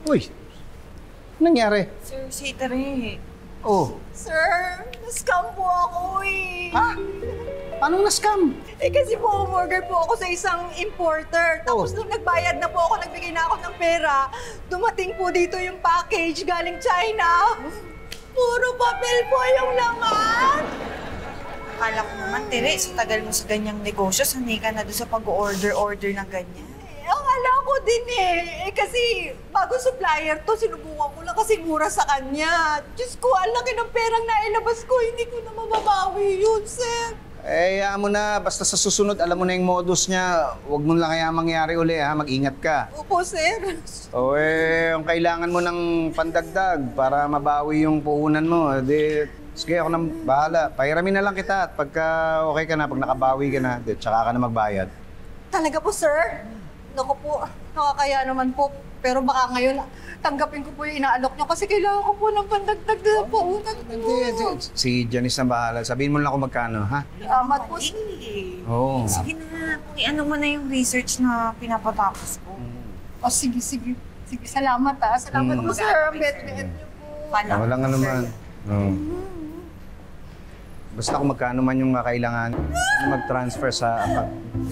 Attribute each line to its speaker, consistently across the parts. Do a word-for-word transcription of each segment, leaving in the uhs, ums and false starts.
Speaker 1: Uy, nangyari?
Speaker 2: Sir, si Tere.
Speaker 1: Oh.
Speaker 2: Sir, na-scam po ako eh.
Speaker 1: Ha? Paano na-scam?
Speaker 2: Eh kasi po, umorder po ako sa isang importer. Tapos
Speaker 1: Oh.
Speaker 2: nung nagbayad na po ako, nagbigay na ako ng pera, dumating po dito yung package galing China. Puro papel po yung laman. Akala ko naman, Tere, sa tagal mo sa ganyang negosyo, sanay ka na doon sa pag-order-order ng ganyan. Eh, akala ko din eh. Eh kasi bago supplier to, sinubukan ko lang kasi mura sa kanya. Diyos ko, ang laki ng perang nailabas ko, hindi ko na mababawi yun, sir.
Speaker 1: Eh, hayaan mo na. Basta sa susunod, alam mo na yung modus niya. Huwag mo lang kaya mangyari uli, ha? Mag-ingat ka.
Speaker 2: Opo, sir.
Speaker 1: O eh, kung kailangan mo ng pandagdag para mabawi yung puhunan mo, di, sige, ako nang bahala. Pahiramin na lang kita at pagka okay ka na, pag nakabawi ka na, di, tsaka ka na magbayad.
Speaker 2: Talaga po, sir? Naku po, nakakaya naman po. Pero baka ngayon, tanggapin ko po yung inaalok niyo kasi kailangan ko po ng pandagdag na po.
Speaker 1: Hindi, si Janice na bahala. Sabihin mo lang kung magkano, ha?
Speaker 2: Salamat po, sir.
Speaker 1: Oo.
Speaker 3: Sige na, kung ano mo na yung research na pinapatapos ko.
Speaker 2: O, sige, sige. Sige, salamat ha. Salamat
Speaker 1: Mm.
Speaker 2: po, sir. Ang bet-bet niyo po.
Speaker 1: Ah, walang ano man. Oo. Basta kung magkano man yung kailangan, mag-transfer sa account.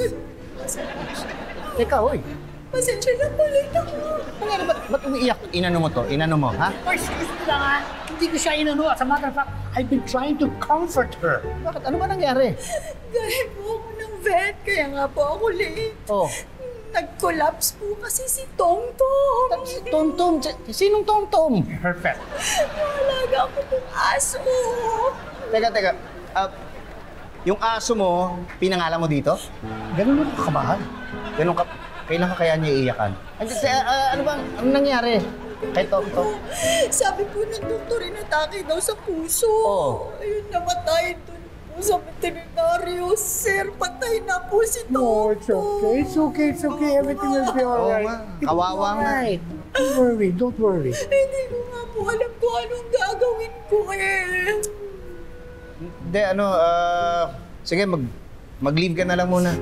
Speaker 1: Teka, oy.
Speaker 2: Pasensya na po, late ako.
Speaker 1: Ano, ba't, ba't umiiyak? Inano mo to? Inano mo, ha?
Speaker 4: Or excuse me lang ha, hindi ko siya inano. As a matter of fact, I've been trying to comfort her.
Speaker 1: Bakit? Ano ba nangyari?
Speaker 2: Galing po ako ng vet, kaya nga po ako late.
Speaker 1: Oh.
Speaker 2: Nag-collapse po kasi si Tong Tong.
Speaker 1: Si Tom-Tom. Sinong Tom-Tom?
Speaker 4: Her pet.
Speaker 2: Mahalaga ko ng aso.
Speaker 1: Teka, teka. Uh, yung aso mo, pinangalan mo dito?
Speaker 4: Ganun mo kakamahal.
Speaker 1: Ganun ka, kailan ka kaya niya iiyakan? Ano, uh, ano bang, ano nangyari? Kay Tom-Tom?
Speaker 2: Sabi po ng doktor, inatake daw sa puso.
Speaker 1: Oh.
Speaker 2: Ayun, namatay doon po sa veterinaryo. Sir, patay na po si Tong
Speaker 4: No, it's okay. It's okay. It's okay. Everything will be
Speaker 1: Oo
Speaker 4: alright.
Speaker 1: nga. Kawawa nga.
Speaker 4: Alright. Don't worry. Don't worry.
Speaker 2: Hindi ko nga po alam kung anong gagawin ko eh.
Speaker 1: Hindi, ano, ah... sige, mag, mag-leave ka na lang muna.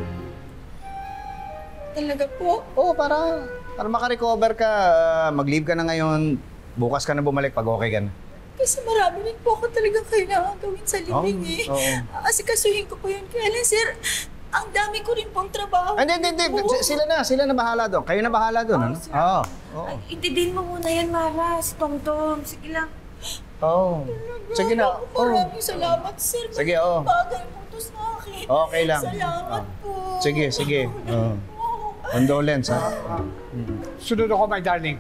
Speaker 2: Talaga po?
Speaker 1: Oo, para, para makarecover ka. ah, mag-leave ka na ngayon. Bukas ka na bumalik pag okay ka na.
Speaker 2: Kasi marami rin po ako talagang kailangan gawin sa libing eh.
Speaker 1: Oo.
Speaker 2: Kasi kasuhin ko po yun. Kaya lang, sir, ang dami ko rin pong trabaho.
Speaker 1: Hindi, hindi, hindi.
Speaker 2: Oo.
Speaker 1: Sila na, sila na bahala doon. Kayo na bahala doon, ano?
Speaker 3: sir.
Speaker 1: Oo. Oo.
Speaker 3: Ay, intindihin mo muna yan, Mara. Si Tom Tom. Sige lang.
Speaker 1: Oo. Sige na.
Speaker 2: Ako,
Speaker 1: Oo.
Speaker 2: maraming salamat, sir.
Speaker 1: Sige, oo.
Speaker 2: Bagay po to sa akin.
Speaker 1: Okay lang.
Speaker 2: Salamat
Speaker 1: Oo.
Speaker 2: po.
Speaker 1: Sige, sige. Oo. Condolence, ha?
Speaker 4: Sunod ako, my darling.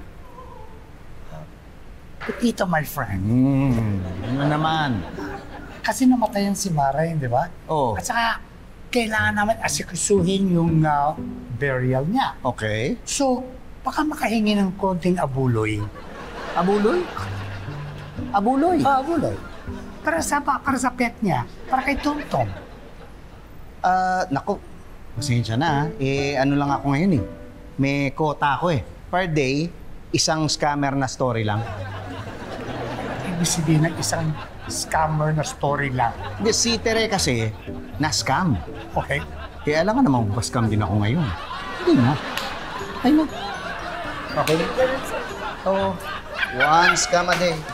Speaker 4: Ito, my friend.
Speaker 1: Hmm. Ano naman?
Speaker 4: Kasi namatayan si Mara, di ba?
Speaker 1: Oo.
Speaker 4: At saka, kailangan naman asikasuhin yung uh, burial niya.
Speaker 1: Okay.
Speaker 4: So, baka makahingi ng konting abuloy.
Speaker 1: Abuloy? Abuloy?
Speaker 4: Ah, abuloy. Para sa, para sa pet niya. Para kay Tom Tom.
Speaker 1: Ah, naku. Pasensya na, ha? Eh, ano lang ako ngayon, eh. May quota ako, eh. Per day, isang scammer na story lang.
Speaker 4: Ibig sabihin ng isang scammer na story lang.
Speaker 1: Hindi, si Tere kasi, na-scam.
Speaker 4: Okay?
Speaker 1: Kaya alam ka namang scam din ako ngayon. Hindi na. Ay na. Okay. So, one scam a day.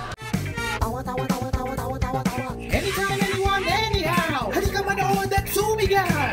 Speaker 5: Anytime, anyone, anyhow. Halika manood at sumigaw.